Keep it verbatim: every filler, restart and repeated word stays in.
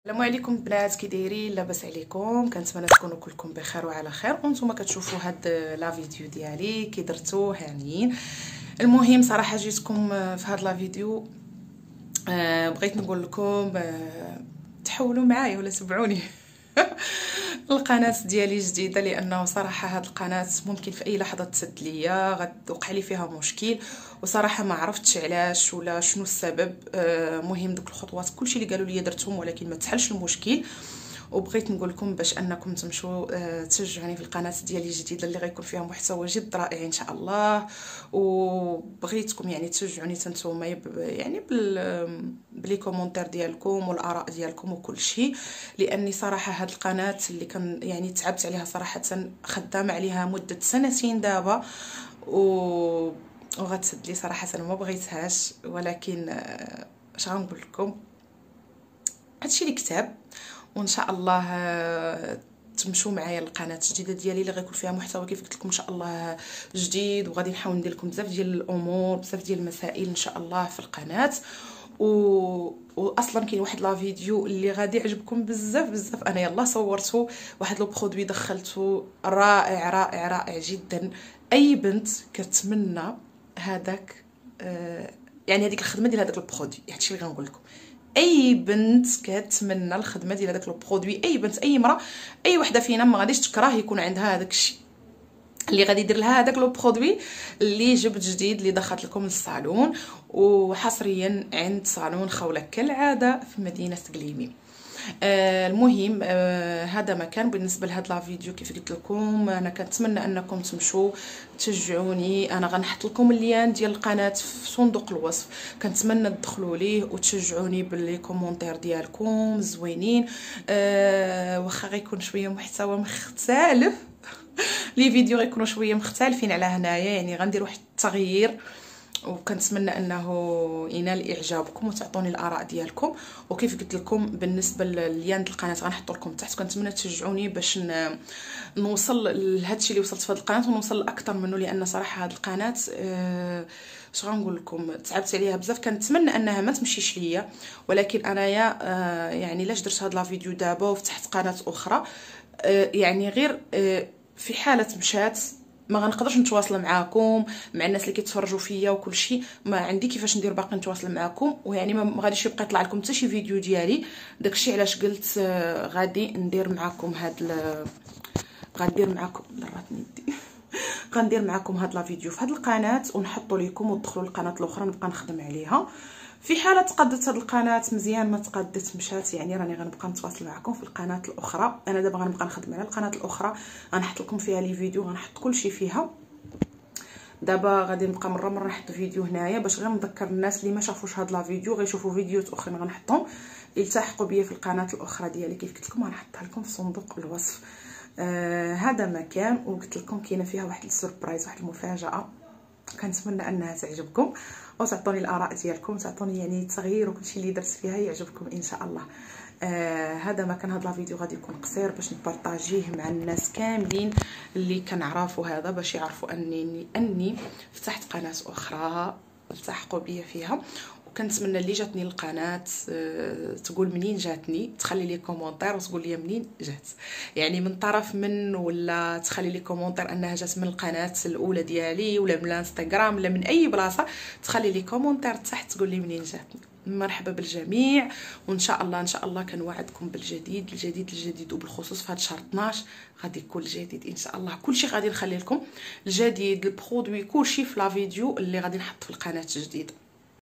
السلام عليكم البنات، كي دايرين؟ لاباس عليكم؟ كنتمنى تكونوا كلكم بخير وعلى خير. وانتم كتشوفوا هاد لا فيديو ديالي كي درتو هانيين. المهم صراحه جيتكم في هاد لا فيديو آه بغيت نقول لكم آه تحولوا معايا ولا تبعوني القناه ديالي جديده، لانه صراحه هاد القناه ممكن في اي لحظه تسد ليا، غتوقع لي فيها مشكل، وصراحه ما عرفتش علاش ولا شنو السبب. آه مهم دوك الخطوات كلشي اللي قالوا لي درتهم ولكن ما تحلش المشكل. وبغيت نقول لكم باش انكم تمشوا آه تشجعوني في القناه ديالي الجديده اللي غيكون فيها محتوى جد رائع ان شاء الله. وبغيتكم يعني تشجعوني نتوما يعني بال بلي كومونتير ديالكم والاراء ديالكم وكل شيء، لاني صراحه هاد القناه اللي كان يعني تعبت عليها صراحه، خدامه عليها مده سنتين دابا و وغتسد لي صراحه ما بغيتهاش، ولكن اش غنقول لكم، هادشي اللي كتاب. وان شاء الله تمشوا معايا القناه الجديده ديالي اللي غيكون فيها محتوى كيف قلت لكم ان شاء الله جديد، وغادي نحاول ندير لكم بزاف ديال الامور، بزاف ديال المسائل ان شاء الله في القناه. و... واصلا كاين واحد لا فيديو اللي غادي يعجبكم بزاف بزاف، انا يلا صورته، واحد لو برودوي دخلته رائع رائع رائع جدا. اي بنت كتمنى هذاك آه يعني هذيك الخدمه ديال هذاك البرودوي، هادشي اللي غنقول لكم. اي بنت كتمنى الخدمه ديال هذاك البرودوي، اي بنت اي امراه اي وحده فينا ما غاديش تكره يكون عندها هذاك الشيء اللي غادي يدير لها هذاك لو برودوي اللي جبت جديد اللي دخلت لكم للصالون، وحصريا عند صالون خوله كالعاده في مدينه قليمي. آه المهم آه هذا مكان بالنسبه لهاد لا فيديو. كيف قلت لكم انا كنتمنى انكم تمشوا تشجعوني، انا غنحط لكم اللين ديال القناه في صندوق الوصف، كنتمنى تدخلوا ليه وتشجعوني باللي كومونتير ديالكم زوينين. آه واخا غيكون شويه محتوى مختلف لي فيديو غيكونوا شويه مختلفين على هنايا، يعني غندير واحد التغيير، وكنتمنى انه ينال اعجابكم وتعطوني الاراء ديالكم. وكيف قلت لكم بالنسبه لليان القناه غنحط لكم تحت، كنتمنى تشجعوني باش نوصل لهادشي اللي وصلت في هذه القناه ونوصل لاكثر منه، لان صراحه هذه القناه أه اش غنقول لكم تعبت عليها بزاف. كنتمنى انها ما تمشيش ليا، ولكن انايا أه يعني لاش درت هذا لا فيديو دابا وفتحت قناه اخرى أه يعني غير أه في حاله مشات ما غنقدرش نتواصل معاكم مع الناس اللي كيتفرجوا فيا وكل شيء، ما عندي كيفاش ندير باقي نتواصل معاكم، ويعني ما غاديش يبقى يطلع لكم حتى شي فيديو ديالي. داكشي علاش قلت آه غادي ندير معاكم هاد غندير معاكم ضراتني يدي غندير معاكم هاد لا فيديو في هاد القناه ونحطوا لكم وتدخلوا للقناه الاخرى نبقى نخدم عليها. في حاله تقدت هاد القناه مزيان، ما تقدت مشات يعني راني غنبقى نتواصل معكم في القناه الاخرى. انا دابا غنبقى نخدم على القناه الاخرى، غنحط لكم فيها لي فيديو، غنحط كلشي فيها. دابا غادي نبقى مره مره نحط فيديو هنايا باش غير نذكر الناس اللي ما شافوش هاد لا فيديو غيشوفوا فيديوهات اخرين غنحطهم يلتحقوا بيا في القناه الاخرى ديالي. كيف قلت لكم غنحطها لكم في صندوق الوصف. آه هذا مكان، وقلت لكم كاينه فيها واحد السربرايز، واحد المفاجاه، كنتمنى انها تعجبكم وتعطوني الاراء ديالكم، تعطوني يعني التغيير وكلشي اللي درت فيها يعجبكم ان شاء الله. آه هذا ما كان، هذا لا فيديو غادي يكون قصير باش نبارطاجيه مع الناس كاملين اللي كنعرفوا هذا، باش يعرفوا اني اني فتحت قناه اخرى التحقوا بيا فيها. وكنتمنى اللي جاتني القناه أه تقول منين جاتني، تخلي لي كومونتير وتقول لي منين جات، يعني من طرف من، ولا تخلي لي كومونتير انها جات من القناه الاولى ديالي ولا من الانستغرام ولا من اي بلاصه، تخلي لي كومونتير تحت تقول لي منين جاتني. مرحبا بالجميع، وان شاء الله ان شاء الله كنوعدكم بالجديد الجديد الجديد، وبالخصوص في هذا شهر اثناش غادي يكون الجديد ان شاء الله. كلشي غادي نخلي لكم الجديد، البرودوي، كلشي في لا فيديو اللي غادي نحط في القناه الجديده.